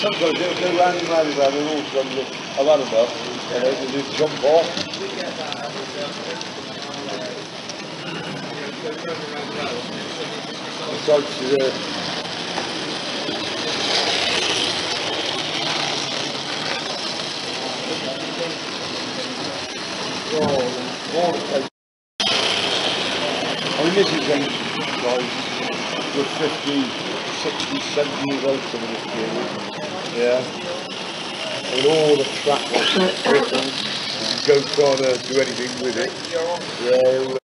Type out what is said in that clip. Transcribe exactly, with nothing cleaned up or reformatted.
sometimes they'll go round and round and round and all of a sudden look, I've had enough, and they will just jump off. Besides, uh, oh, all the place. I mean, this is when guys were fifty, sixty, seventy years old some of this period. Yeah. And all the crap was written. Go trying to do anything with it. Yeah.